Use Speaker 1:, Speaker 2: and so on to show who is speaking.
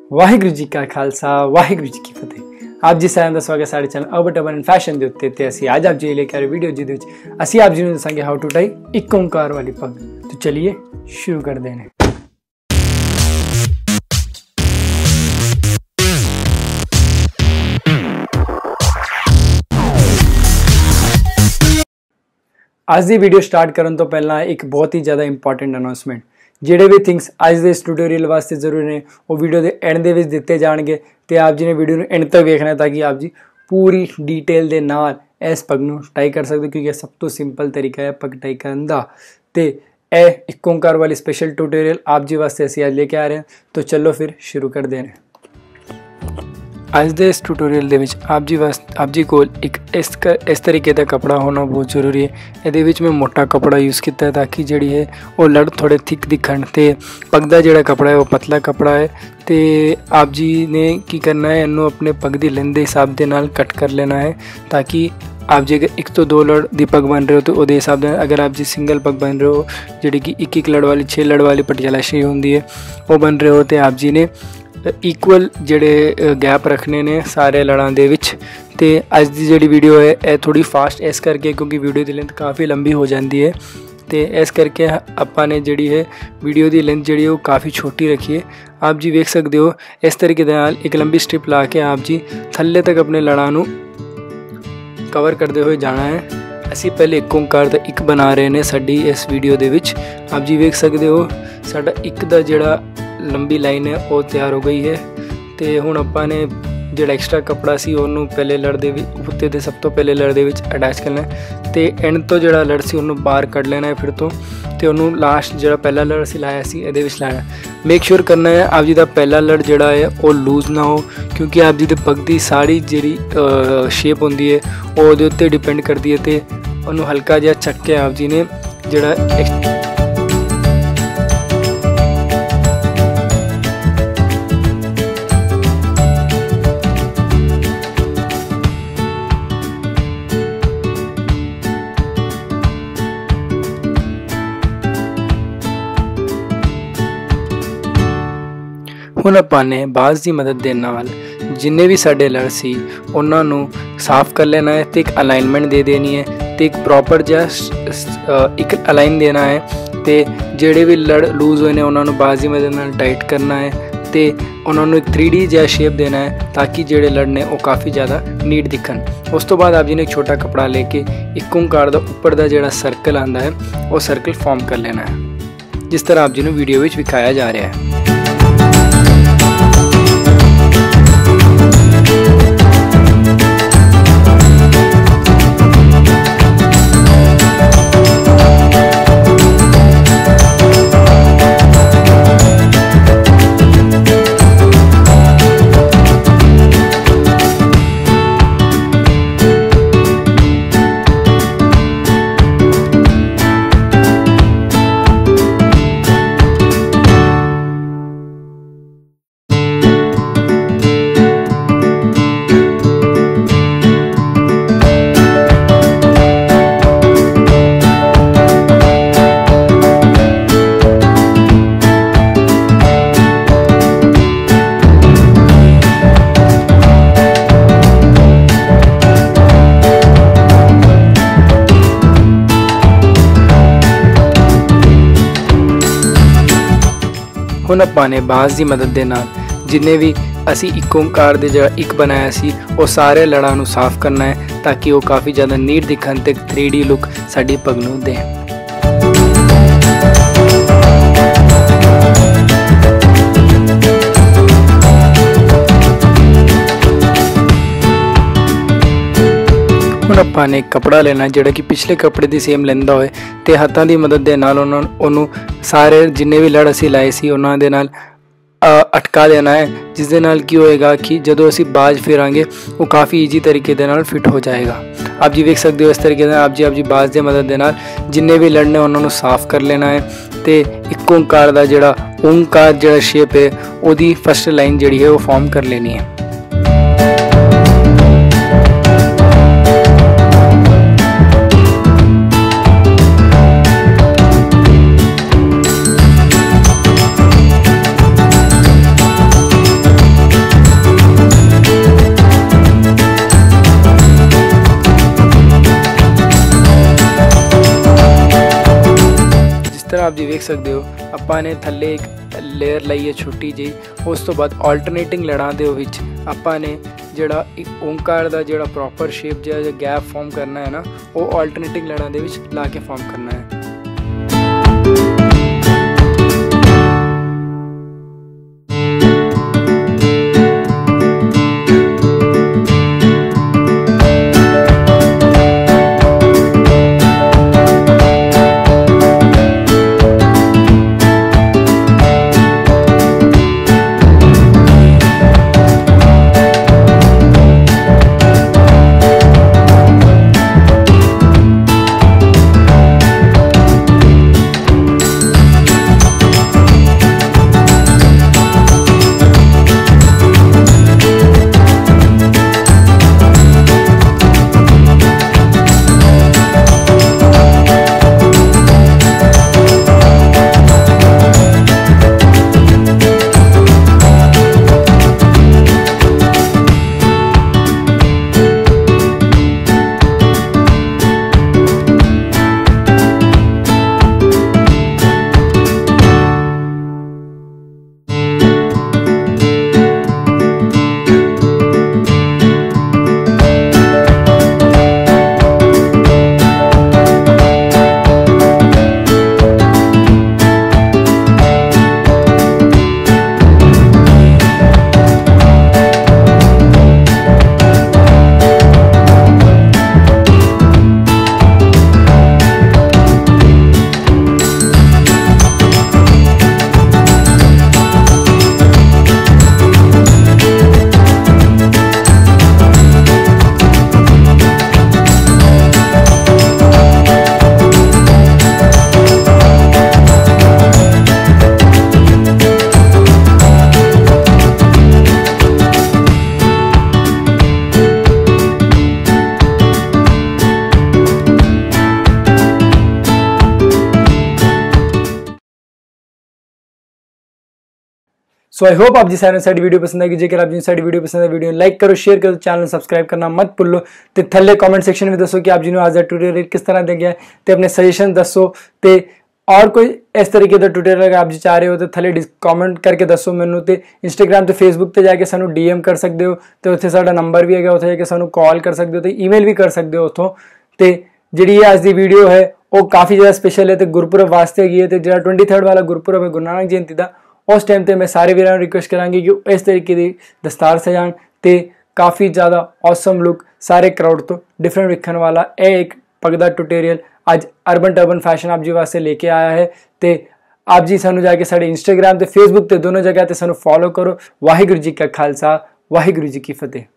Speaker 1: ਵਾਹਿਗੁਰੂ ਜੀ ਕਾ ਖਾਲਸਾ ਵਾਹਿਗੁਰੂ ਜੀ ਕੀ ਫਤਿਹ। ਆਪ ਜੀ ਸਾਰਿਆਂ ਦਾ ਸਵਾਗਤ ਸਾਡੇ ਚੈਨਲ ਅਰਬਨ ਅਰਬਨ ਫੈਸ਼ਨ ਦੇ ਉੱਤੇ ਤੇ ਅਸੀਂ ਅੱਜ ਆਪ ਜੀ ਲੈ ਕੇ ਆਏ ਵੀਡੀਓ ਜਿਹਦੇ ਵਿੱਚ ਅਸੀਂ ਆਪ ਜੀ ਨੂੰ ਦੱਸਾਂਗੇ ਹਾਊ ਟੂ ਟਾਈ ਇੱਕ ਓਂਕਾਰ ਵਾਲੀ ਪੱਗ। तो चलिए शुरू कर देने। आज ਦੀ ਵੀਡੀਓ ਸਟਾਰਟ ਕਰਨ ਤੋਂ ਪਹਿਲਾਂ ਇੱਕ ਬਹੁਤ ਹੀ ਜ਼ਿਆਦਾ ਇੰਪੋਰਟੈਂਟ ਅਨਾਉਂਸਮੈਂਟ। ਜਿਹੜੇ ਵੀ ਥਿੰਗਸ ਅੱਜ ਦੇ ਇਸ ਟਿਊਟੋਰੀਅਲ ਵਾਸਤੇ ਜ਼ਰੂਰੀ ਨੇ ਉਹ ਵੀਡੀਓ ਦੇ ਐਂਡ ਦੇ ਵਿੱਚ ਦਿੱਤੇ ਜਾਣਗੇ ਤੇ ਆਪ ਜੀ ਨੇ ਵੀਡੀਓ ਨੂੰ ਐਂਡ ਤੱਕ ਵੇਖਣਾ ਤਾਂ ਕਿ ਆਪ ਜੀ ਪੂਰੀ ਡਿਟੇਲ ਦੇ ਨਾਲ ਇਸ ਪੱਗ ਨੂੰ ਟਾਈ ਕਰ ਸਕਦੇ, ਕਿਉਂਕਿ ਸਭ ਤੋਂ ਸਿੰਪਲ ਤਰੀਕਾ ਹੈ ਪੱਗ ਟਾਈ ਕਰਨ ਦਾ। ਤੇ ਇਹ ਇੱਕ ਓਂਕਾਰ वाली स्पेशल ट्यूटोरियल आप जी वास्ते ਅਸੀਂ ਅੱਜ ਲੈ ਕੇ ਆ ਰਹੇ ਹਾਂ। तो चलो फिर शुरू कर देने। ਅੱਜ ਦੇ ਇਸ ਟਿਊਟੋਰੀਅਲ ਦੇ ਵਿੱਚ ਆਪ ਜੀ ਕੋਲ ਇੱਕ ਇਸ ਤਰੀਕੇ ਦਾ ਕਪੜਾ ਹੋਣਾ ਬਹੁਤ ਜ਼ਰੂਰੀ ਹੈ। ਇਹਦੇ ਵਿੱਚ ਮੈਂ ਮੋਟਾ ਕਪੜਾ ਯੂਜ਼ ਕੀਤਾ ਹੈ ਤਾਂ ਕਿ ਜਿਹੜੀ ਹੈ ਉਹ ਲੜ ਥੋੜੇ ਥਿਕ ਦਿਖਣ ਤੇ ਪੱਗ ਦਾ ਜਿਹੜਾ ਕਪੜਾ ਹੈ ਉਹ ਪਤਲਾ ਕਪੜਾ ਹੈ। ਤੇ ਆਪ ਜੀ ਨੇ ਕੀ ਕਰਨਾ ਹੈ, ਇਹਨੂੰ ਆਪਣੇ ਪੱਗ ਦੀ ਲੈਂਥ ਦੇ ਹਿਸਾਬ ਦੇ ਨਾਲ ਕੱਟ ਕਰ ਲੈਣਾ ਹੈ ਤਾਂ ਕਿ आप जी अगर एक तो दो लड़ दी पग बन रहे हो तो वो हिसाब से, अगर आप जी सिंगल पग बन रहे हो जी कि एक लड़ वाली 6 लड़ वाली पटियाला शाही होंगी है वो बन रहे हो तो आप जी ने इक्वल जड़े गैप रखने ने सारे लड़ां दे विच। ते अज दी जिहड़ी वीडियो है यह थोड़ी फास्ट इस करके क्योंकि वीडियो की लेंथ काफ़ी लंबी हो जाती है तो इस करके आपां ने जिहड़ी है वीडियो की लेंथ जिहड़ी वो काफ़ी छोटी रखी है। आप जी वेख सकते हो इस तरीके दे नाल एक लंबी स्ट्रिप ला के आप जी थल्ले तक अपने लड़ां नूं कवर करते हुए जाना है। असी पहले एक ओंकार का एक बना रहे हैं साडी इस वीडियो दे विच। आप जी वेख सकते हो साडा एक दा जिहड़ा लंबी लाइन है वो तैयार हो गई है। तो हुण आपां ने जिहड़ा एक्स्ट्रा कपड़ा सी उहनूं पहले लड़ दे उत्ते ते सब तो पहले लड़ दे विच अटैच करना है ते एंड तो जिहड़ा लड़ सी उहनूं बाहर कढ लेना है फिर तो ते उहनूं लास्ट जिहड़ा पहला लड़ सी लाया सी इहदे विच लाना। मेक श्योर करना है आप जी दा पहला लड़ जिहड़ा है वो लूज ना हो, क्योंकि आप जी दे पग दी सारी जिहड़ी शेप होंदी है वो उहदे उत्ते डिपेंड करदी है। ते उहनूं हल्का जिहा चक के आप जी ने जिहड़ा ਹੁਣ ਆਪਾਂ ਨੇ ਬਾਜ਼ ਦੀ ਮਦਦ ਦੇ ਨਾਲ ਜਿੰਨੇ ਵੀ ਸਾਡੇ ਲੜ ਸੀ ਉਹਨਾਂ ਨੂੰ ਸਾਫ਼ ਕਰ ਲੈਣਾ ਹੈ ਤੇ ਇੱਕ ਅਲਾਈਨਮੈਂਟ ਦੇ ਦੇਣੀ ਹੈ ਤੇ ਇੱਕ ਪ੍ਰੋਪਰ ਜਿਹਾ ਇੱਕ ਅਲਾਈਨ ਦੇਣਾ ਹੈ ਤੇ ਜਿਹੜੇ ਵੀ ਲੜ ਲੂਜ਼ ਹੋਏ ਨੇ ਉਹਨਾਂ ਨੂੰ ਬਾਜ਼ ਦੀ ਮਦਦ ਨਾਲ ਟਾਈਟ ਕਰਨਾ ਹੈ ਤੇ ਉਹਨਾਂ ਨੂੰ ਇੱਕ 3D ਜਿਹਾ ਸ਼ੇਪ ਦੇਣਾ ਹੈ ਤਾਂ ਕਿ ਜਿਹੜੇ ਲੜ ਨੇ ਉਹ ਕਾਫੀ ਜ਼ਿਆਦਾ ਨੀਟ ਦਿਖਣ। ਉਸ ਤੋਂ ਬਾਅਦ ਆਪ ਜੀ ਨੇ ਇੱਕ ਛੋਟਾ ਕਪੜਾ ਲੈ ਕੇ ਇੱਕ ਓਂਕਾਰ ਦਾ ਉੱਪਰ ਦਾ ਜਿਹੜਾ ਸਰਕਲ ਆਉਂਦਾ ਹੈ ਉਹ ਸਰਕਲ ਫਾਰਮ ਕਰ ਲੈਣਾ ਹੈ, ਜਿਸ ਤਰ੍ਹਾਂ ਆਪ ਜੀ ਨੂੰ ਵੀਡੀਓ ਵਿੱਚ ਵਿਖਾਇਆ ਜਾ ਰਿਹਾ ਹੈ। ਹੁਣ ਆਪਾਂ ਨੇ ਬਾਜ਼ ਦੀ ਮਦਦ ਦੇ ਨਾਲ ਜਿੰਨੇ ਵੀ ਅਸੀਂ ਇੱਕ ਓਂਕਾਰ ਦੇ ਜਿਹੜਾ ਇੱਕ ਬਣਾਇਆ ਸੀ ਉਹ ਸਾਰੇ ਲੜਾਂ ਨੂੰ ਸਾਫ਼ ਕਰਨਾ ਹੈ ਤਾਂ ਕਿ ਉਹ ਕਾਫੀ ਜ਼ਿਆਦਾ ਨੀਟ ਦਿਖਣ ਤੇ 3D ਲੁੱਕ ਸਾਡੀ ਪੱਗ ਨੂੰ ਦੇਣ। ਹੁਣ ਆਪਾਂ ਨੇ ਕਪੜਾ ਲੈਣਾ ਜਿਹੜਾ ਕਿ ਪਿਛਲੇ ਕਪੜੇ ਦੀ ਸੇਮ ਲੈਂਦਾ ਹੋਏ ਤੇ ਹੱਥਾਂ ਦੀ ਮਦਦ ਦੇ ਨਾਲ ਉਹਨੂੰ ਸਾਰੇ ਜਿੰਨੇ ਵੀ ਲੜ ਅਸੀਂ ਲਾਏ ਸੀ ਉਹਨਾਂ ਦੇ ਨਾਲ ਅਟਕਾ ਦੇਣਾ ਹੈ, ਜਿਸ ਦੇ ਨਾਲ ਕੀ ਹੋਏਗਾ ਕਿ ਜਦੋਂ ਅਸੀਂ ਬਾਜ਼ ਫੇਰਾਂਗੇ ਉਹ ਕਾफ़ी ਈਜੀ ਤਰੀਕੇ ਦੇ ਨਾਲ ਫਿਟ ਹੋ ਜਾਏਗਾ। आप जी वेख सकते हो इस तरीके से आप जी बाज़ की मदद के नाल जिन्ने भी लड़ ने उन्होंने साफ़ कर लेना है। तो एक ओंकार का जोड़ा ओंकार जो शेप है वो फस्ट लाइन जी है वो फॉर्म कर लेनी है। देख सकते हो ਆਪਾਂ ਨੇ ਥੱਲੇ ਇੱਕ ਲੇਅਰ ਲਈ ਹੈ ਛੋਟੀ ਜਿਹੀ। ਉਸ ਤੋਂ ਬਾਅਦ ਆਲਟਰਨੇਟਿੰਗ ਲੜਾਂ ਦੇ ਵਿੱਚ ਆਪਾਂ ਨੇ ਜਿਹੜਾ ਓਂਕਾਰ ਦਾ ਜਿਹੜਾ ਪ੍ਰੋਪਰ ਸ਼ੇਪ ਜਿਹਾ ਗੈਪ ਫਾਰਮ ਕਰਨਾ ਹੈ ਨਾ, ਉਹ ਆਲਟਰਨੇਟਿੰਗ ਲੜਾਂ ਦੇ ਵਿੱਚ ਲਾ ਕੇ ਫਾਰਮ ਕਰਨਾ ਹੈ। सो आई होप आप जी सारे साडी वीडियो पसंद आएगी। जेकर आप जी साडी वीडियो पसंद है वीडियो लाइक करो, शेयर करो, चैनल सब्सक्राइब करना मत भूलो। तो थल्ले कमेंट सेक्शन में दसो कि आप जी आज का ट्यूटोरियल किस तरह दे गया तो अपने सजेशन दसो। तो और कोई इस तरीके का ट्यूटोरियल अगर आप जी चाह रहे हो तो थल्ले कमेंट करके दसो मैनू। तो इंस्टाग्राम तो फेसबुक पर जाके सानू DM कर सकते हो, तो उत्थे साडा नंबर भी है, उत्थे जाके सानू कॉल कर सकते हो, तो ईमेल भी कर सकते हो उत्थों। तो जी आज की वीडियो है वो काफ़ी ज़्यादा स्पेशल है, तो गुरपुरब वास्ते हैगी है। तो जो 23 वाला गुरपुरब है गुरु नानक जयंती का, उस टाइम पे मैं सारे वीरों को रिक्वेस्ट करांगी कि इस तरीके की दस्तार सजान। तो काफ़ी ज़्यादा ऑसम लुक सारे क्राउड तो डिफरेंट विखन वाला एक पगदा ट्यूटोरियल आज अर्बन टर्बन फैशन आप जी वास्ते लेके आया है। तो आप जी सानू जाके साढ़े इंस्टाग्राम ते फेसबुक ते दोनों जगह ते सानू फॉलो करो। वाहिगुरू जी का खालसा, वाहिगुरू जी की फतेह।